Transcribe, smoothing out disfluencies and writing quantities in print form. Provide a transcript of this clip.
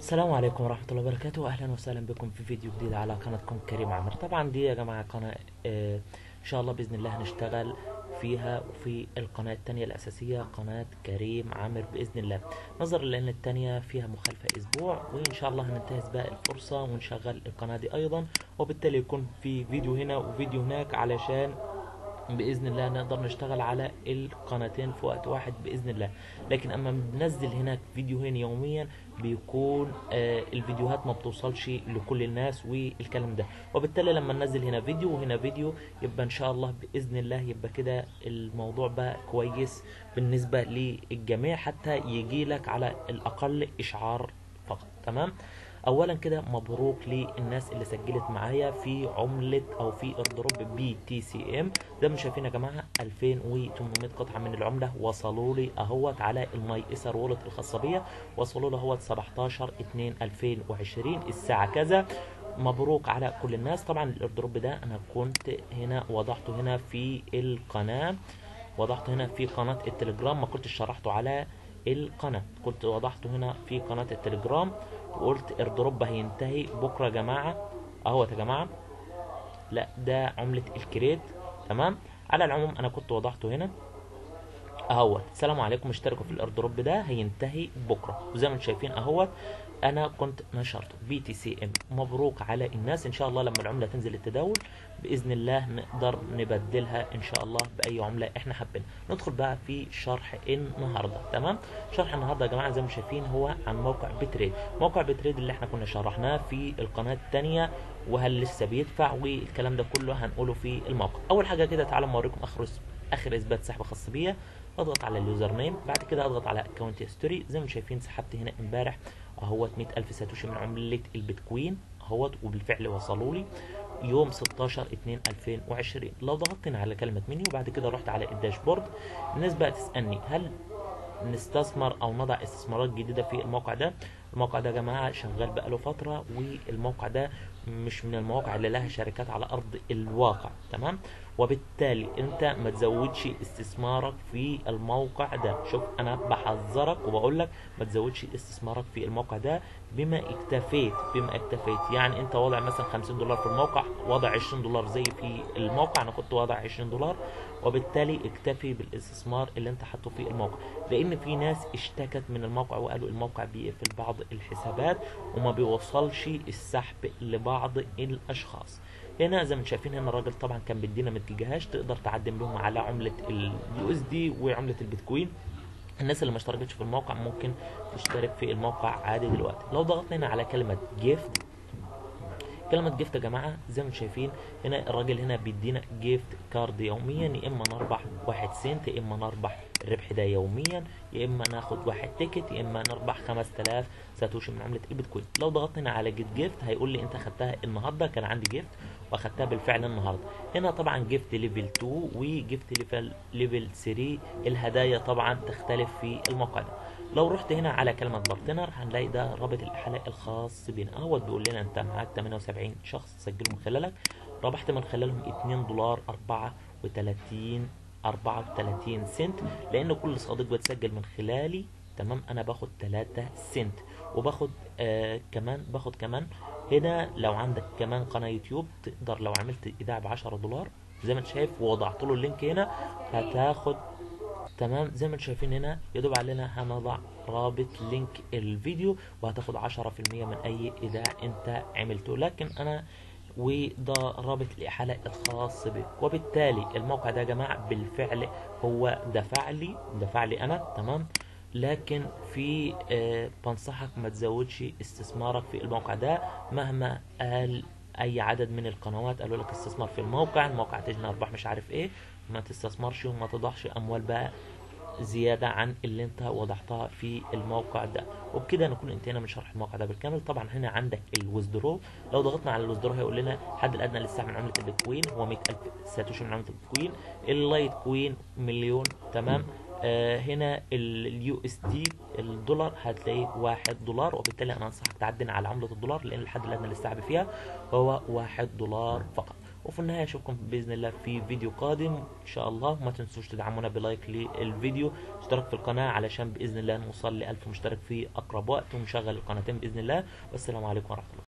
السلام عليكم ورحمة الله وبركاته. أهلا وسهلا بكم في فيديو جديد على قناتكم كريم عامر. طبعا دي يا جماعة قناة إن شاء الله بإذن الله هنشتغل فيها وفي القناة التانية الأساسية قناة كريم عامر بإذن الله، نظرا لأن التانية فيها مخالفة أسبوع، وإن شاء الله هننتهز بقى الفرصة ونشغل القناة دي أيضا، وبالتالي يكون في فيديو هنا وفيديو هناك علشان باذن الله نقدر نشتغل على القناتين في وقت واحد باذن الله. لكن اما بننزل هناك فيديوهين يوميا بيكون الفيديوهات ما بتوصلش لكل الناس والكلام ده، وبالتالي لما ننزل هنا فيديو وهنا فيديو يبقى ان شاء الله باذن الله يبقى كده الموضوع بقى كويس بالنسبه للجميع، حتى يجي لك على الاقل اشعار فقط. تمام. اولا كده مبروك للناس اللي سجلت معايا في عملة او في ايردروب بي تي سي ام. زي ما شايفين يا جماعة 2800 قطعة من العملة وصلوا لي اهوت على الماي اسر وولت الخاصة بيا، وصلوا لي اهوت 17/2/2020 الساعة كذا. مبروك على كل الناس. طبعا الايردروب ده انا كنت هنا وضعته هنا في القناة، وضعته هنا في قناة التليجرام، ما كنتش شرحته على القناة، كنت وضعته هنا في قناة التليجرام وقلت ايردروب هينتهي بكرة يا جماعة اهوت يا جماعة. لا ده عملة الكريت. تمام. على العموم انا كنت وضعته هنا اهوت. السلام عليكم، اشتركوا في الايردروب ده هينتهي بكره، وزي ما انتم شايفين اهوت انا كنت نشرته بي تي سي ام. مبروك على الناس. ان شاء الله لما العمله تنزل التداول باذن الله نقدر نبدلها ان شاء الله باي عمله احنا حابين. ندخل بقى في شرح النهارده. تمام. شرح النهارده يا جماعه زي ما شايفين هو عن موقع بتريد. موقع بتريد اللي احنا كنا شرحناه في القناه الثانيه، وهل لسه بيدفع والكلام ده كله هنقوله في الموقع. اول حاجه كده تعالوا اوريكم اخر اثبات سحب خاص بيا. اضغط على اليوزر نيم، بعد كده اضغط على اكونت هيستوري. زي ما شايفين سحبت هنا امبارح اهوت 100,000 ساتوشي من عملة البيتكوين اهوت، وبالفعل وصلوا لي يوم 16/2/2020. لو ضغطت هنا على كلمة منيو وبعد كده رحت على الداشبورد، الناس بقى تسألني هل نستثمر او نضع استثمارات جديده في الموقع ده. الموقع ده يا جماعه شغال بقاله فتره، والموقع ده مش من المواقع اللي لها شركات على ارض الواقع. تمام. وبالتالي انت ما تزودش استثمارك في الموقع ده. شوف انا بحذرك وبقول لك ما تزودش استثمارك في الموقع ده. بما اكتفيت يعني انت وضع مثلا $50 في الموقع، وضع $20 زي في الموقع، انا كنت وضع $20، وبالتالي اكتفي بالاستثمار اللي انت حاطه في الموقع. لان في ناس اشتكت من الموقع وقالوا الموقع بيقفل بعض الحسابات وما بيوصلش السحب لبعض الاشخاص. هنا زي ما انتم شايفين هنا الراجل طبعا كان بيدينا 100 جيجا هاش تقدر تعدم لهم على عمله اليو اس دي وعمله البيتكوين. الناس اللي ما اشتركتش في الموقع ممكن تشترك في الموقع عادي دلوقتي. لو ضغطنا هنا على كلمه جيفت، كلمة جيفت يا جماعة زي ما انتم شايفين هنا الراجل هنا بيدينا جيفت كارد يوميا، يا اما نربح 1 سنت، يا اما نربح الربح ده يوميا، يا اما ناخد 1 تيكت، يا اما نربح 5000 ساتوشي من عملة البيتكوين. لو ضغطنا هنا على جيت جيفت هيقول لي انت خدتها النهارده، كان عندي جيفت واخدتها بالفعل النهارده. هنا طبعا جيفت ليفل 2 وجيفت ليفل 3، الهدايا طبعا تختلف في الموقع ده. لو رحت هنا على كلمة بارتنر هنلاقي ده رابط الإحالة الخاص بنا اهوت، بيقول لنا انت معاك 78 شخص سجلوا من خلالك، ربحت من خلالهم $2 34 سنت، لأن كل صديق بتسجل من خلالي تمام أنا باخد 3 سنت، وباخد باخد كمان هنا لو عندك كمان قناة يوتيوب تقدر لو عملت إيداع ب$10 زي ما انت شايف ووضعت له اللينك هنا هتاخد. تمام. زي ما انتم شايفين هنا يدوب علينا هنضع رابط لينك الفيديو وهتاخد 10% من اي ايداع انت عملته، لكن انا وده رابط الاحالة الخاص بك. وبالتالي الموقع ده يا جماعة بالفعل هو دفع لي انا. تمام. لكن في بنصحك ما تزودش استثمارك في الموقع ده مهما قال اي عدد من القنوات قالوا لك استثمار في الموقع تجني ارباح مش عارف ايه. ما تستثمرش وما تضعش اموال بقى زيادة عن اللي انت وضعتها في الموقع ده. وبكده نكون انتهينا من شرح الموقع ده بالكامل. طبعا هنا عندك الويزدرو، لو ضغطنا على الويزدرو هيقول لنا الحد الادنى للسحب من عملة البيتكوين هو 100,000 ساتوشي من عملة البيتكوين، اللايت كوين مليون. تمام. هنا اليو اس دي الدولار هتلاقيه $1، وبالتالي انا انصحك تعدل على عملة الدولار لان الحد الادنى للسحب فيها هو $1 فقط. وفي النهاية اشوفكم بإذن الله في فيديو قادم ان شاء الله. ما تنسوش تدعمونا بلايك للفيديو، اشتراك في القناة علشان بإذن الله نوصل ل1000 مشترك في اقرب وقت، ونشغل القناتين بإذن الله. والسلام عليكم ورحمة الله.